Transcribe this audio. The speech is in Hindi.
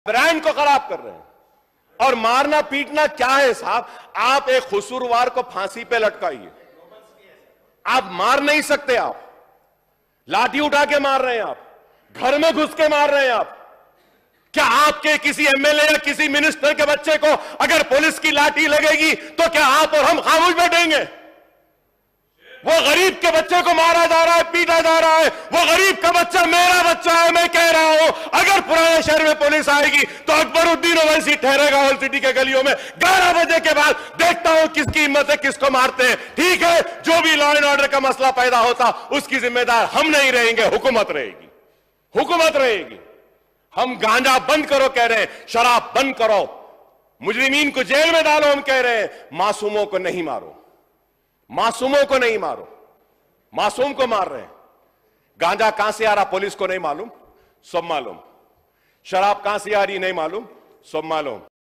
ब्रांड को खराब कर रहे हैं। और मारना पीटना क्या है साहब? आप एक कसूरवार को फांसी पे लटकाइए, आप मार नहीं सकते। आप लाठी उठा के मार रहे हैं, आप घर में घुस के मार रहे हैं। आप क्या आपके किसी एमएलए या किसी मिनिस्टर के बच्चे को अगर पुलिस की लाठी लगेगी तो क्या आप और हम खामोश बैठेंगे? वो गरीब के बच्चे को मारा जा रहा है, पीटा जा रहा है। वो गरीब का बच्चा मेरा बच्चा है। मैं कह रहा हूं अगर पुराने शहर में पुलिस आएगी तो अकबरुद्दीन ओवैसी ठहरेगा होल सिटी के गलियों में 11 बजे के बाद। देखता हूं किसकी हिम्मत है, किसको मारते हैं। ठीक है, जो भी लॉ एंड ऑर्डर का मसला पैदा होता उसकी जिम्मेदार हम नहीं रहेंगे, हुकूमत रहेगी, हुकूमत रहेगी। हम गांजा बंद करो कह रहे हैं, शराब बंद करो, मुजरिमीन को जेल में डालो हम कह रहे हैं। मासूमों को नहीं मारो, मासूमों को नहीं मारो। मासूम को मार रहे हैं। गांजा कहां से आ रहा पुलिस को नहीं मालूम, सब मालूम। शराब कहां से आ रही नहीं मालूम, सब मालूम।